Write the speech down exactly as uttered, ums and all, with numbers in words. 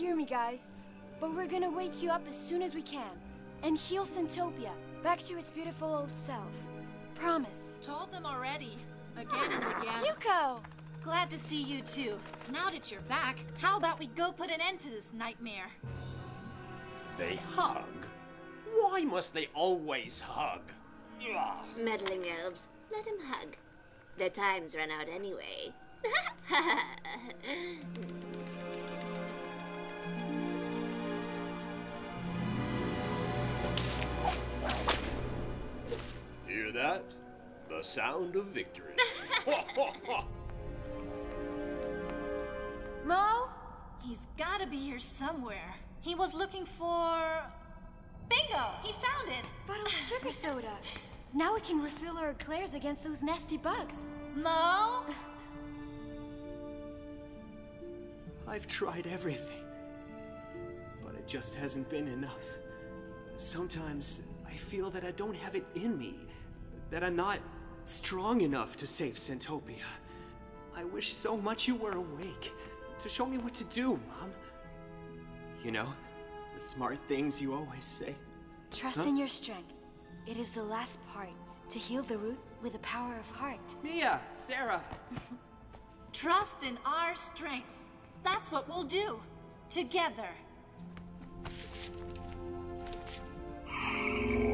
hear me, guys, but we're gonna wake you up as soon as we can and heal Syntopia back to its beautiful old self. Promise. Told them already. Again and again. Yuko! Glad to see you too. Now that you're back, how about we go put an end to this nightmare? They hug? Why must they always hug? Ugh. Meddling elves, let him hug. Their time's run out anyway. Hear that? The sound of victory. Mo? He's gotta be here somewhere. He was looking for... Bingo! He found it! Bottle of sugar soda. Now we can refill our eclairs against those nasty bugs. Mo? I've tried everything, but it just hasn't been enough. Sometimes I feel that I don't have it in me, that I'm not strong enough to save Syntopia. I wish so much you were awake, to show me what to do, Mom. You know, the smart things you always say. Trust Huh? in your strength. It is the last part, to heal the root with the power of heart. Mia, Sarah. Trust in our strength. That's what we'll do. Together.